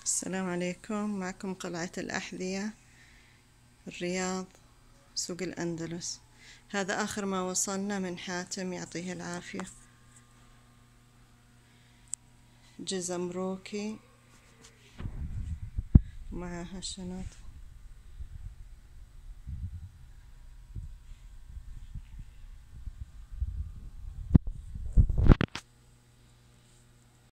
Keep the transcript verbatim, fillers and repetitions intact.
السلام عليكم. معكم قلعة الأحذية، الرياض، سوق الأندلس. هذا آخر ما وصلنا من حاتم، يعطيه العافية. جزم روكي مع هالشنط